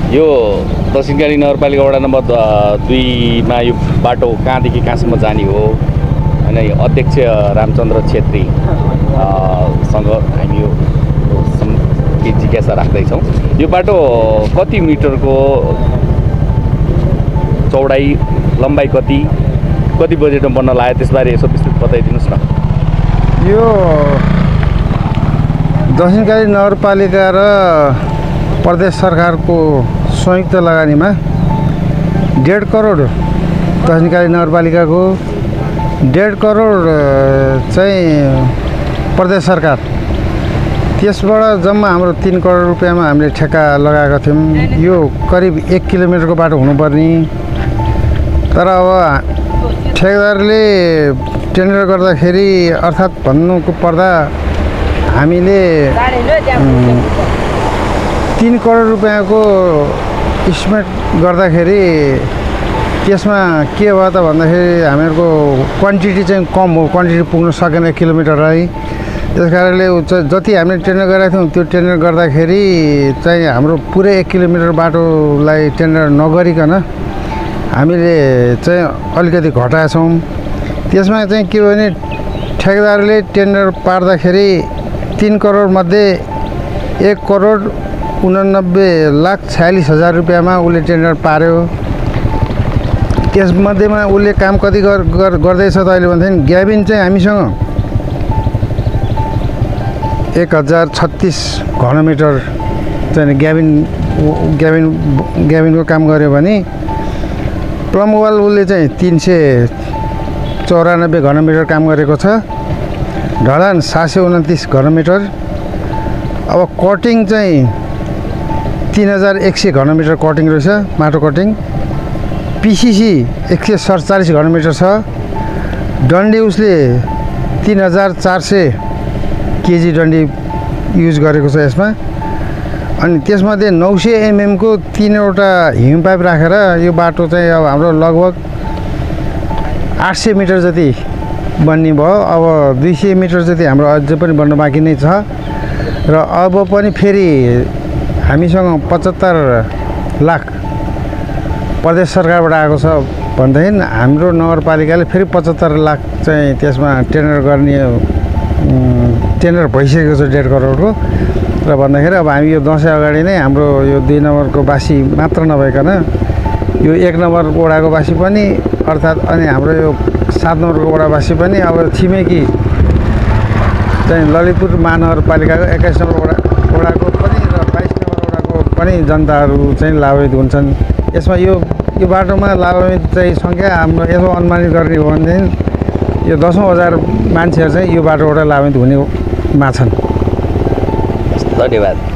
यो दक्षिणकाली नगरपालिका वडा नम्बर 2 मा यो बाटो कहाँदेखि कहाँसम्म जाने हो हैन? यो अध्यक्ष रामचन्द्र छेत्री सँग हामी यो जिज्ञासा राख्दैछौँ। यो बाटो कति मिटरको चौडाइ, लम्बाइ कति बजेटमा बन्न लाग्यो, त्यसबारे यसो विस्तृत बताइदिनुहोस् न। यो दक्षिणकाली नगरपालिका र प्रदेश सरकारको संयुक्त लगानीमा 1.5 करोड दक्षिणकाली नगरपालिकाको, 1.5 करोड चाहिँ प्रदेश सरकार, त्यसबाट जम्मा हाम्रो 3 करोड रुपियाँमा हामीले ठेक्का लगाएका थियौँ। यो करिब 1 किलोमिटरको बाटो हुनुपर्ने, तर अब ठेकेदारले टेन्डर गर्दाखेरि अर्थात् भन्नुको पर्दा हामीले 3 करोड रुपियाँको इस्टिमेट गर्दाखेरि त्यसमा के भयो त भन्दाखेरि हामीहरूको क्वान्टिटी चाहिँ कम हो, क्वान्टिटी पुग्न सकेन 1 किलोमिटरलाई। त्यस कारणले जति हामीले टेन्डर गरेका थियौँ त्यो टेन्डर गर्दाखेरि चाहिँ हाम्रो पुरै 1 किलोमिटर बाटोलाई टेन्डर नगरिकन हामीले चाहिँ अलिकति घटाएछौँ। त्यसमा चाहिँ के भने ठेकेदारले टेन्डर पार्दाखेरि 3 करोड मध्ये 1,89,46,000 रुपियाँमा उसले टेन्डर पार्यो। त्यसमध्येमा उसले काम कति गर्दैछ त अहिले भन्दाखेरि ग्याबिन चाहिँ हामीसँग 1036 घनमिटर चाहिँ ग्याबिनको काम गर्यो भने प्लमवाल उसले चाहिँ 394 घनमिटर काम गरेको छ, ढलान 729 घनमिटर। अब कटिङ चाहिँ 3100 घनमिटर कटिङ रहेछ, माटो कटिङ। पिसिसी 147 घनमिटर छ, डन्डी उसले 3400 केजी डन्डी युज गरेको छ यसमा। अनि त्यसमध्ये 900 mm को 3वटा हिम पाइप राखेर यो बाटो चाहिँ अब हाम्रो लगभग 800 मिटर जति बन्ने भयो। अब 200 मिटर जति हाम्रो अझै पनि बन्न बाँकी नै छ र अब पनि फेरि हामीसँग 75 लाख प्रदेश सरकारबाट आएको छ भन्दाखेरि हाम्रो नगरपालिकाले फेरि 75 लाख चाहिँ त्यसमा टेन्डर गर्ने टेन्डर भइसकेको छ 1.5 करोडको। र भन्दाखेरि अब हामी यो दसैँ अगाडि नै हाम्रो यो 2 नम्बरको बासी मात्र नभइकन यो 1 नम्बर वडाको बासी पनि अर्थात् अनि हाम्रो यो 7 नम्बरको वडावासी पनि अब छिमेकी चाहिँ ललितपुर महानगरपालिकाको 21 नम्बर वडाको पनि र 22 नम्बर वडाको पनि जनताहरू चाहिँ लाभान्वित हुन्छन्। यसमा यो बाटोमा लाभान्वित चाहिँ सङ्ख्या हाम्रो यसो अनुमानित गर्ने हो भनेदेखि यो 10,000 मान्छेहरू चाहिँ यो बाटोबाट लाभान्वित हुनेमा छन्। धन्यवाद।